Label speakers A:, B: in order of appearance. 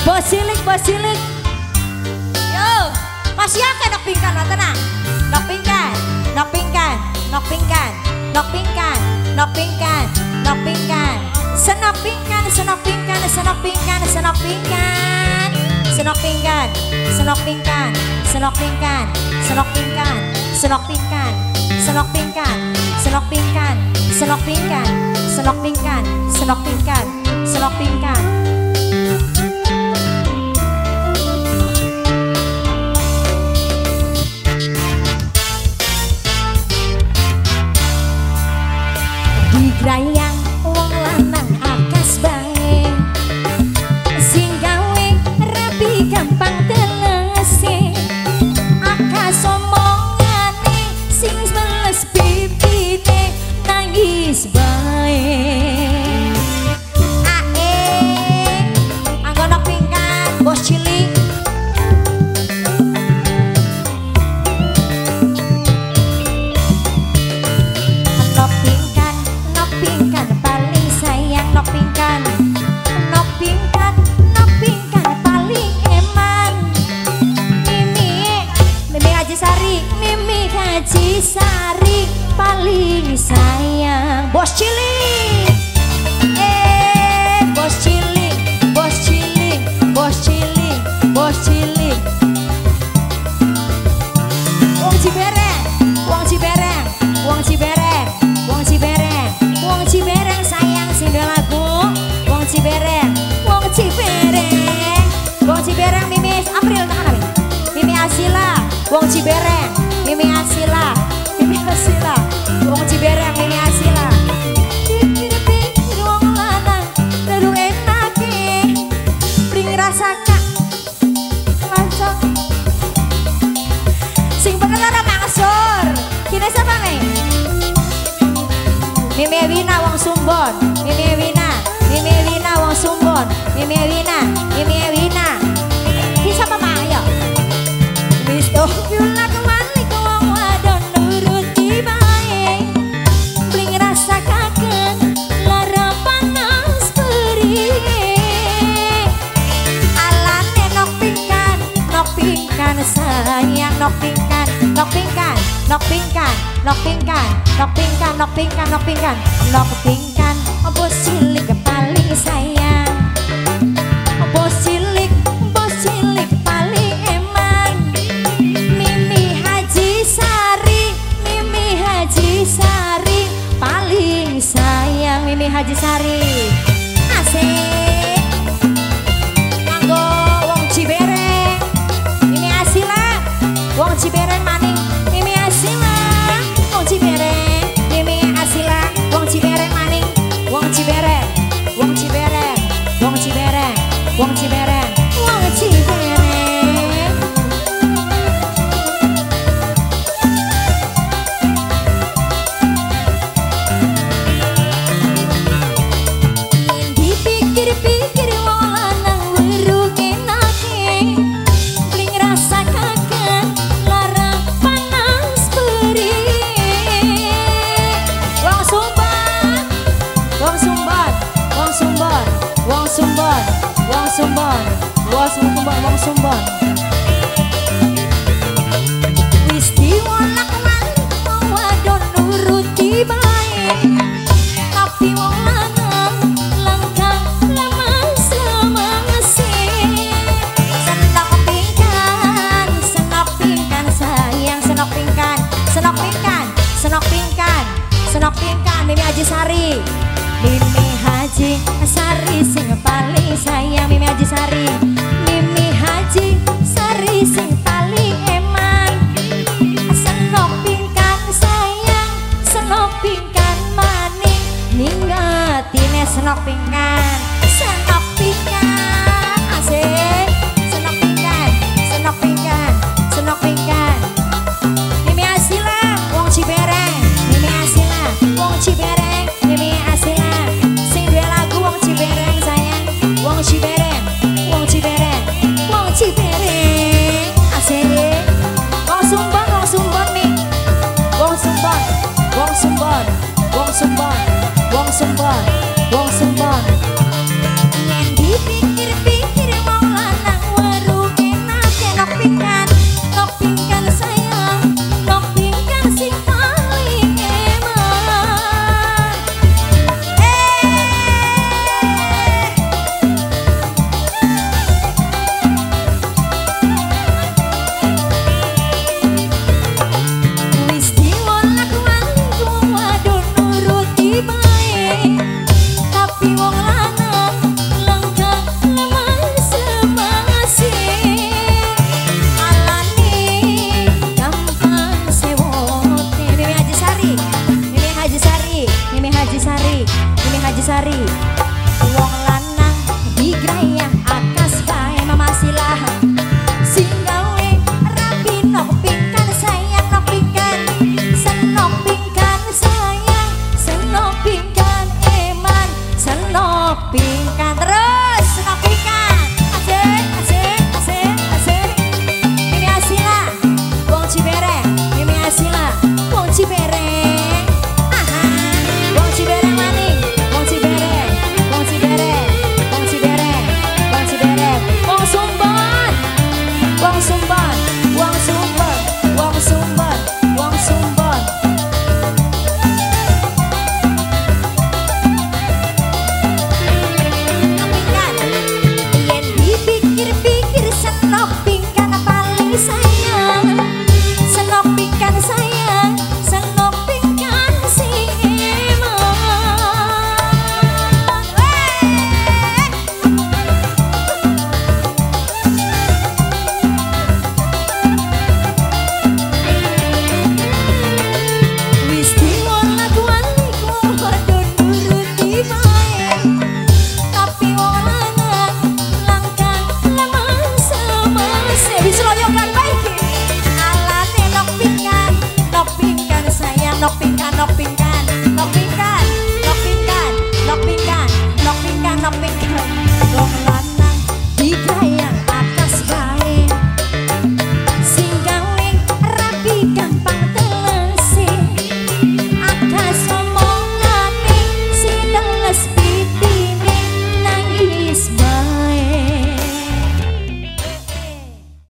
A: Bos cilik, bos cilik. Yo, masih akeh nok pingkan tenang. Nok pingkan, nok pingkan, nok pingkan, nok pingkan, nok pingkan, nok pingkan. Senok pingkan, senok pingkan, senok pingkan, senok pingkan. Senok pingkan, senok pingkan, senok pingkan, senok pingkan, senok pingkan, senok pingkan, senok pingkan, senok pingkan, senok pingkan, senok pingkan, senok pingkan. Digrayang wong lanang akas bae, sing gawe rapi gampang telese, akas omongane sing meles pipite nangis bae. Anggono pingkan bos cilik. Sari paling sayang bos cilik, bos cilik, bos cilik, bos cilik, bos cilik. Wong Cibereng, wong Cibereng, wong Cibereng, wong Cibereng, wong Cibereng sayang sing lagu. Wong Cibereng, wong Cibereng, wong Cibereng. Mimi April tangan Mimi Asila, wong Cibereng. Mimi Asila, Mimi Asila, wong Cibereng, Mimi Asila. Pikir-pikir wong lanang, lalu enake, pring rasaka, langsung. Sing pengen ada mangsur, kini siapa nih? Mimi Wina wong Sumbon, Mimi Wina, Mimi Wina wong Sumbon, Mimi Wina, Mimi Wina. Ki siapa mah ya? Wis tuh bilang kemana? Sayang nok pingkan, nok pingkan, nok pingkan, nok pingkan, nok pingkan, nok pingkan, nok pingkan, nok pingkan. Bos cilik paling sayang, bos cilik paling eman. Mimi Haji Sari, Mimi Haji Sari paling sayang. Mimi Haji Sari asik. Kanggo wong Cibereng, wong Cibereng maning, Mimi Asila, wong Cibereng, Mimi Asila, wong Cibereng maning, wong Cibereng, wong Cibereng, wong Cibereng, wong Cibereng, wong Cibereng. Dipikir-pikir wong lanang weruh enake, bling rasa kaget. Wong Sumbon wis diwolak-walik wong wadon nuruti bae, tapi wong lanang langkah lemas lemase. Senok pingkan, senok pingkan sayang, senok pingkan, senok pingkan, senok pingkan, senok pingkan. Mimi Haji Sari, Mimi Haji Sari sing paling sayang. Mimi Haji Sari, Mimi Haji Sari sing paling eman. Senok pingkan sayang, senok pingkan maning, ninggatine senok pingkan, senok pingkan asik. Senok pingkan, senok pingkan, senok pingkan. Mimi Asila, wong Cibereng, Mimi Asila, wong Cibereng, Mimi Asila. Sing duwe lagu wong Cibereng sayang, wong Cibereng, wong Cibereng, wong Cibereng asik. Wong Sumbon nih, wong Sumbon, wong Sumbon, wong Sumbon, wong Sumbon, wong Sumbon. pingkan terus, nok pingkan. Asik, asik, asik, asik. Mimi Asila, wong Cibereng. Mimi Asila, wong Cibereng. Aha, wong Cibereng maning, wong Cibereng, wong Cibereng, wong Cibereng, wong Cibereng, wong Sumber, wong Sumber, wong Sumber, wong Sumber, wong Sumber. Senok pingkan paling sayang, senok pingkan sayang, senok pingkan sing emang. Wis diwolak-waliku padha nuruti bae, tapi wong lanang langkah lemah semase. Wis royokan bae iki. Alane nok pingkan sayang, nok pingkan.